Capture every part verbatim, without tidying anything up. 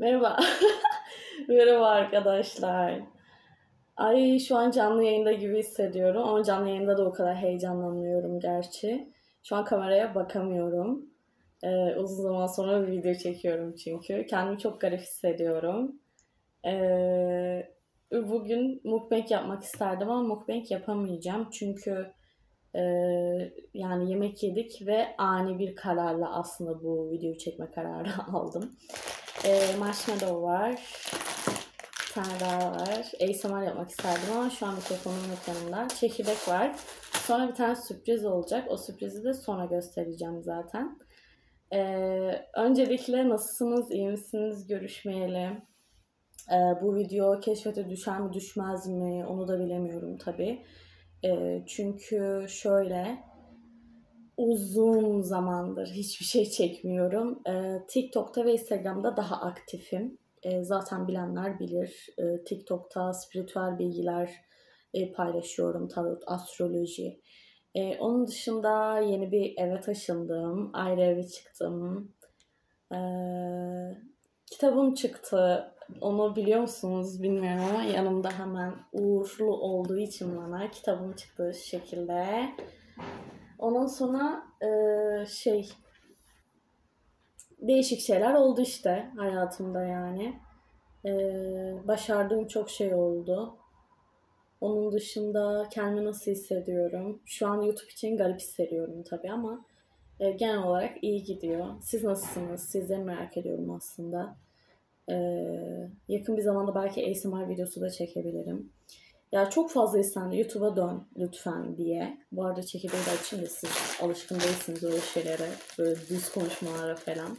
Merhaba. Merhaba arkadaşlar. Ay şu an canlı yayında gibi hissediyorum ama canlı yayında da o kadar heyecanlanmıyorum gerçi. Şu an kameraya bakamıyorum. Ee, uzun zaman sonra bir video çekiyorum çünkü. Kendimi çok garip hissediyorum. Ee, bugün mukbang yapmak isterdim ama mukbang yapamayacağım. Çünkü e, yani yemek yedik ve ani bir kararla aslında bu videoyu çekme kararı aldım. E, marshmallow var. Bir tane daha var. A S M R yapmak isterdim ama şu an mikrofonum yok yanımda. Çekirdek var. Sonra bir tane sürpriz olacak. O sürprizi de sonra göstereceğim zaten. Ee, öncelikle nasılsınız? İyi misiniz? Görüşmeyeli. Ee, bu video keşfete düşer mi düşmez mi? Onu da bilemiyorum tabii. Ee, çünkü şöyle uzun zamandır hiçbir şey çekmiyorum. Ee, TikTok'ta ve Instagram'da daha aktifim. Ee, zaten bilenler bilir. Ee, TikTok'ta spiritüel bilgiler e, paylaşıyorum. Tarot, astroloji. Ee, onun dışında yeni bir eve taşındım. Ayrı eve çıktım. Ee, kitabım çıktı. Onu biliyor musunuz bilmiyorum ama yanımda hemen uğurlu olduğu için bana kitabım çıktı şu şekilde. Ondan sonra e, şey değişik şeyler oldu işte hayatımda yani. E, başardığım çok şey oldu. Onun dışında kendimi nasıl hissediyorum? Şu an YouTube için garip hissediyorum tabii ama e, genel olarak iyi gidiyor. Siz nasılsınız? Sizleri merak ediyorum aslında. E, yakın bir zamanda belki A S M R videosu da çekebilirim. Ya çok fazla istendi YouTube'a dön lütfen diye. Bu arada çekirdeği de açayım da siz alışkın değilsiniz öyle şeylere, böyle düz konuşmalara falan.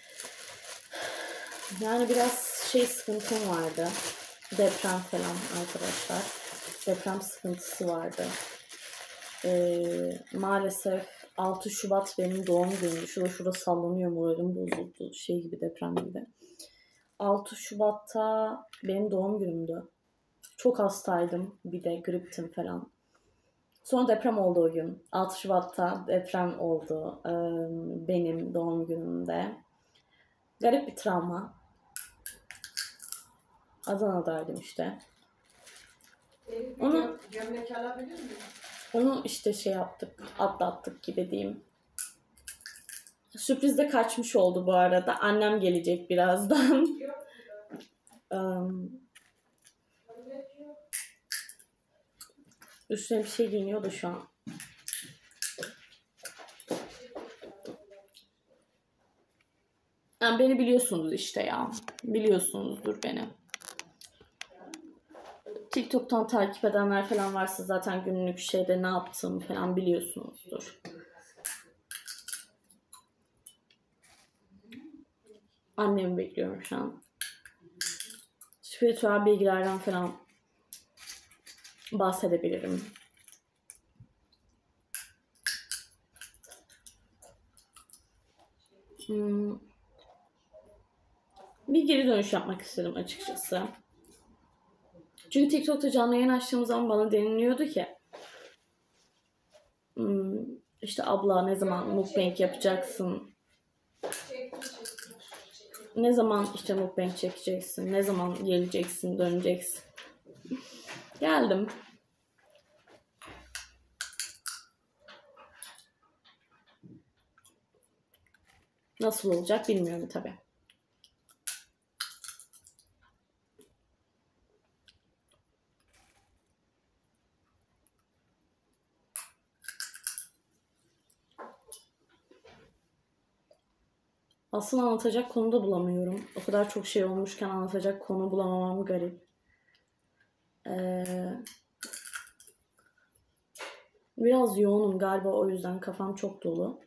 Yani biraz şey sıkıntım vardı. Deprem falan arkadaşlar. Deprem sıkıntısı vardı. Ee, maalesef altı Şubat benim doğum günüm. Şurada şurada sallanıyor, moralim bozuldu. Şey gibi, deprem gibi. altı Şubat'ta benim doğum günümdü. Çok hastaydım. Bir de griptim falan. Sonra deprem oldu o gün. altı Şubat'ta deprem oldu ee, benim doğum günümde. Garip bir travma. Adana'daydım işte. Onu, gömlek alabilir miyim? onu işte şey yaptık, atlattık gibi diyeyim. Sürpriz de kaçmış oldu bu arada. Annem gelecek birazdan. um, üstüne bir şey giyiniyordu şu an. Yani beni biliyorsunuz işte ya. Biliyorsunuzdur beni. TikTok'tan takip edenler falan varsa zaten günlük şeyde ne yaptığımı falan biliyorsunuzdur. Annemi bekliyorum şu an. Spiritüel bilgilerden falan bahsedebilirim. Hmm. Bir geri dönüş yapmak istedim açıkçası. Çünkü TikTok'ta canlı yayın açtığım zaman bana deniliyordu ki hmm, işte abla ne zaman mukbang yapacaksın? Ne zaman işte mukbang çekeceksin? Ne zaman geleceksin, döneceksin? Geldim. Nasıl olacak bilmiyorum tabii. Aslında anlatacak konu da bulamıyorum. O kadar çok şey olmuşken anlatacak konu bulamamam garip. Ee, biraz yoğunum galiba, o yüzden kafam çok dolu.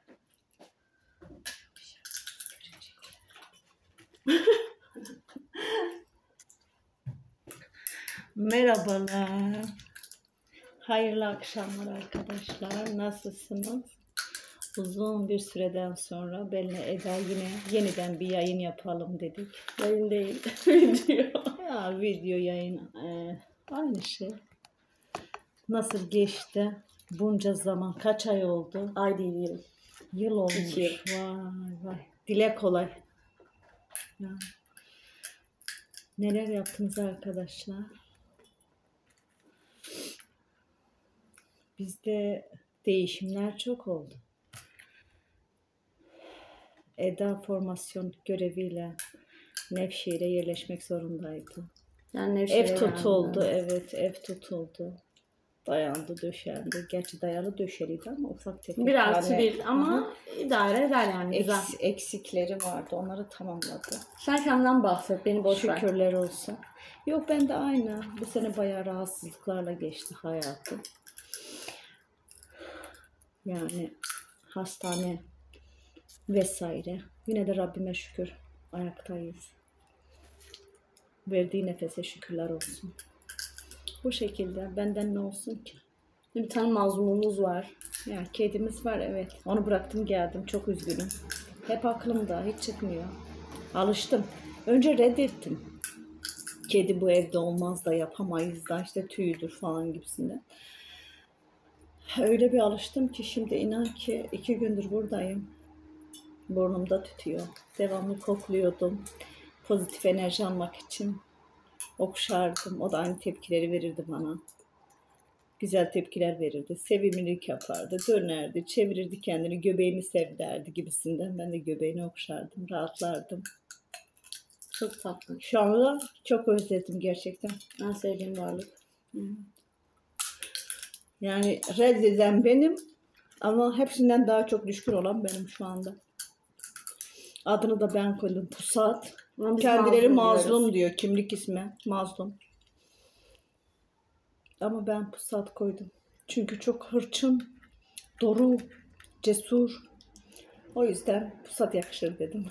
Merhabalar. Hayırlı akşamlar arkadaşlar. Nasılsınız? Uzun bir süreden sonra benle Eda yine yeniden bir yayın yapalım dedik. Yayın değil, video. Ya video yayın e, aynı şey. Nasıl geçti? Bunca zaman kaç ay oldu? Ay değil, yıl. Yıl olmuş. İki yıl. Vay vay. Dile kolay. Ya. Neler yaptınız arkadaşlar? Bizde değişimler çok oldu. Eda formasyon göreviyle Nevşehir'e yerleşmek zorundaydı. Yani Nevşehir'e Ev tutuldu, geldi. evet ev tutuldu. Dayandı, döşendi. Gerçi dayalı döşeliydi ama ufak tefek. Bir artı tane- bir ama Hı hı. idare eder yani güzel. Eks- eksikleri vardı. Onları tamamladı. Sen kendinden bahset, beni boş ver. Şükürler olsun. Yok ben de aynı. Bu sene bayağı rahatsızlıklarla geçti hayatım. Yani hastane vesaire. Yine de Rabbime şükür ayaktayız. Verdiği nefese şükürler olsun. Bu şekilde benden ne olsun ki? Bir tane mazlumumuz var. Ya kedimiz var evet. Onu bıraktım geldim. Çok üzgünüm. Hep aklımda. Hiç çıkmıyor. Alıştım. Önce reddettim. Kedi bu evde olmaz da yapamayız da işte tüyüdür falan gibisinden. Öyle bir alıştım ki şimdi inan ki iki gündür buradayım. Burnumda tütüyor. Devamlı kokluyordum. Pozitif enerji almak için okşardım. O da aynı tepkileri verirdi bana. Güzel tepkiler verirdi. Sevimlilik yapardı. Dönerdi, çevirirdi kendini. Göbeğimi sev derdi gibisinden. Ben de göbeğini okşardım. Rahatlardım. Çok tatlı. Şu anda çok özledim gerçekten. En sevdiğim varlık. Yani reddeden benim ama hepsinden daha çok düşkün olan benim şu anda. Adını da ben koydum. Pusat. Ama biz Kendileri mazlum mazlum diyoruz. diyor. Kimlik ismi. Mazlum. Ama ben Pusat koydum. Çünkü çok hırçın, doğru, cesur. O yüzden Pusat yakışır dedim.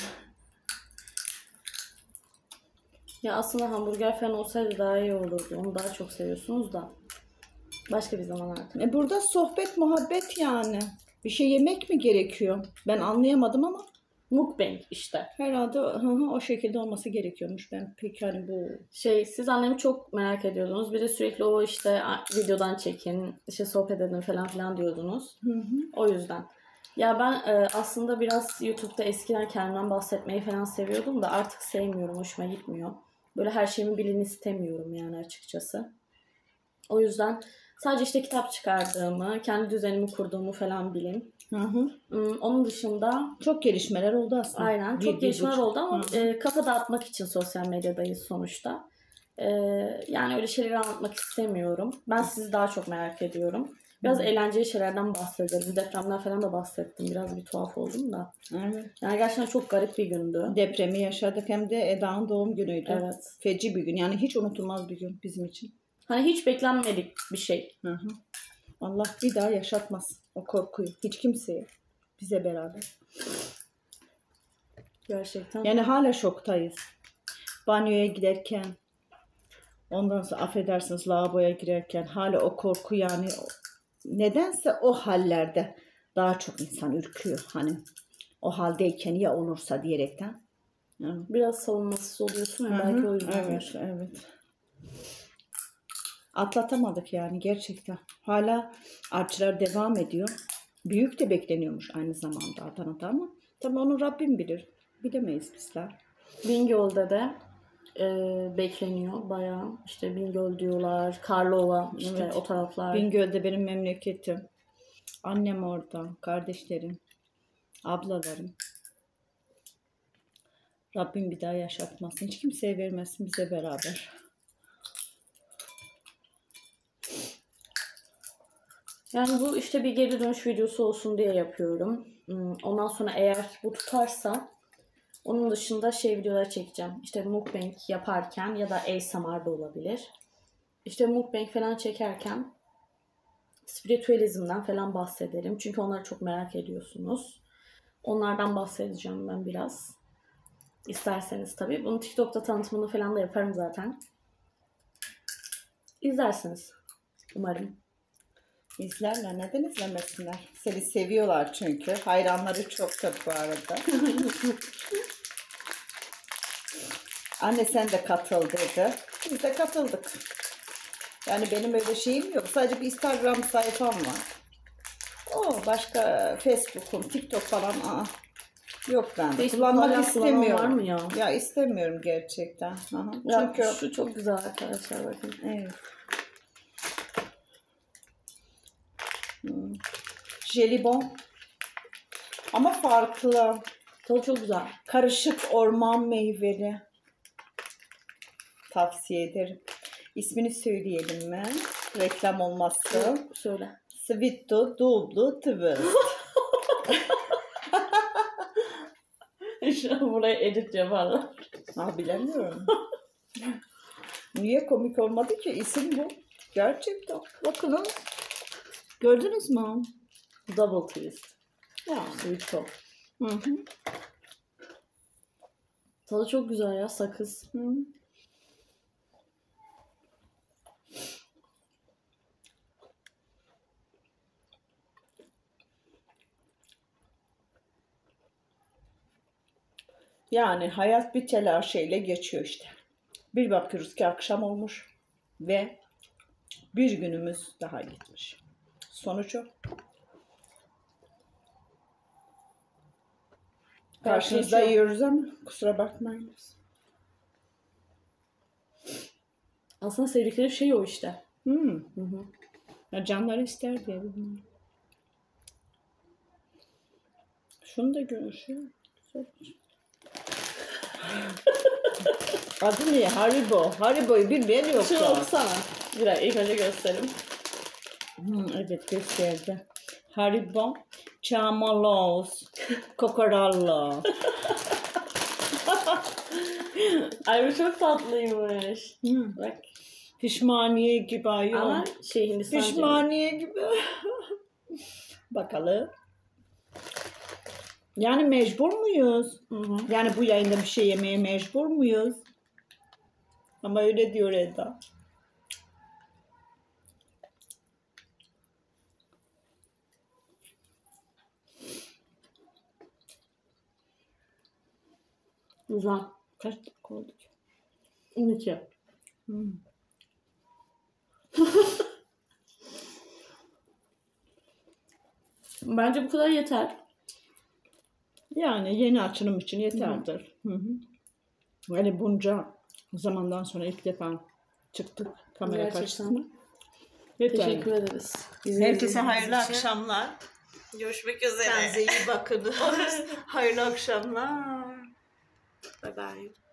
Ya aslında hamburger falan olsaydı daha iyi olurdu. Onu daha çok seviyorsunuz da. Başka bir zaman artık. E burada sohbet, muhabbet yani. Bir şey yemek mi gerekiyor? Ben anlayamadım ama Mukbang işte. herhalde hı hı, o şekilde olması gerekiyormuş. Ben pek hani bu Şey, siz annemi çok merak ediyordunuz. Bir de sürekli o işte "A, videodan çekin, işte sohbet edin falan filan diyordunuz. hı hı. O yüzden. Ya ben e, aslında biraz YouTube'da eskiden kendimden bahsetmeyi falan seviyordum da artık sevmiyorum. Hoşuma gitmiyor. Böyle her şeyimi bilin istemiyorum yani açıkçası. O yüzden sadece işte kitap çıkardığımı, kendi düzenimi kurduğumu falan bilin. Hı hı. Hmm, Onun dışında Çok gelişmeler oldu aslında. aynen Bir- çok bir gelişmeler buçuk- oldu ama Hı. e, kafa dağıtmak için sosyal medyadayız sonuçta. E, yani öyle şeyleri anlatmak istemiyorum. Ben sizi daha çok merak ediyorum. Biraz Hı. eğlenceli şeylerden bahsedelim. Depremden falan da bahsettim. Biraz bir tuhaf oldum da. Evet. Yani gerçekten çok garip bir gündü. Depremi yaşadık hem de Eda'nın doğum günüydü. Evet. Feci bir gün. Yani hiç unutulmaz bir gün bizim için. Hani hiç beklenmedik bir şey. Hı hı. Allah bir daha yaşatmaz o korkuyu. Hiç kimseye. Bize beraber. Gerçekten. Yani hala şoktayız. Banyoya giderken, ondan sonra affedersiniz lavaboya girerken hala o korku yani nedense o hallerde daha çok insan ürküyor. Hani o haldeyken ya olursa diyerekten. Yani, Biraz savunmasız oluyorsun ya Hı hı, belki o yüzden. evet, evet. Atlatamadık yani gerçekten. Hala artçılar devam ediyor. Büyük de bekleniyormuş aynı zamanda Adana'da ama tabii onu Rabbim bilir. Bilemeyiz bizler. Bingöl'de de e, bekleniyor bayağı. İşte Bingöl diyorlar, Karlova işte Evet. o taraflar. Bingöl'de benim memleketim. Annem orada, kardeşlerim, ablalarım. Rabbim bir daha yaşatmasın. Hiç kimseye vermesin bize beraber. Yani bu işte bir geri dönüş videosu olsun diye yapıyorum. Hmm, Ondan sonra eğer bu tutarsa onun dışında şey videolar çekeceğim. İşte mukbang yaparken ya da A S M R da olabilir. İşte mukbang falan çekerken spiritüalizmden falan bahsederim. Çünkü onları çok merak ediyorsunuz. Onlardan bahsedeceğim ben biraz. İsterseniz tabii. Bunu TikTok'ta tanıtımını falan da yaparım zaten. İzlersiniz. Umarım. İzlerler. Neden izlemesinler? Seni seviyorlar çünkü. Hayranları çok tabii bu arada. Anne sen de katıl dedi. Biz de katıldık. Yani benim öyle şeyim yok. Sadece bir Instagram sayfam var. O başka Facebook'um, TikTok falan. Aa, Yok ben de Facebook kullanmak hala kullanan istemiyorum. var mı ya? Ya istemiyorum gerçekten. Aha. Ya Çünkü şu çok güzel arkadaşlar bakın. evet. Hmm. Jelibon. Ama farklı. Tadı çok güzel. Karışık orman meyveli. Tavsiye ederim. İsmini söyleyelim mi? Reklam olmazsa. Söyle. Sweeto Double Twist. Şu an buraya edit yaparlar. Ha bilemiyorum. Niye komik olmadı ki? İsim bu. Gerçekten. Bakınız. Gördünüz mü? Double twist. Ya. Sweet top. Hı hı. Tadı çok güzel ya, sakız. Hı. Yani hayat bir telaşıyla geçiyor işte. Bir bakıyoruz ki akşam olmuş ve bir günümüz daha gitmiş. Sonuç o. Karşınızda yiyoruz ama kusura bakmayın. Aslında sevdikleri şey o işte. Hmm. Hı hı. Ya canları ister diye bilmiyorum. Şunu da görüşüyor. Adı ne? Haribo. Haribo'yu bilmeyen yok Şunu da. okusana. Bir dakika, ilk önce göstereyim. Hmm, evet gösterdi. Haribo, Çamalos, Kokorallo. Ay bu çok tatlıymış. Hmm. Bak. Pişmaniye gibi ayol. Ama şey Hindistan cevizi. Pişmaniye gibi. Bakalım. Yani mecbur muyuz? Hı hı. Yani bu yayında bir şey yemeye mecbur muyuz? Ama öyle diyor Eda. Güzel. Kaç dakika oldu ki? on iki. Hmm. Bence bu kadar yeter. Yani yeni açılım için yeterdir. Hı hı. Yani bunca zamandan sonra ilk defa çıktık kamera Gerçekten. karşısına. Yeter. Teşekkür ederiz. Herkese hayırlı İzlediğiniz için. akşamlar. Görüşmek üzere. Kendinize iyi bakın. Hayırlı akşamlar. Bye bye.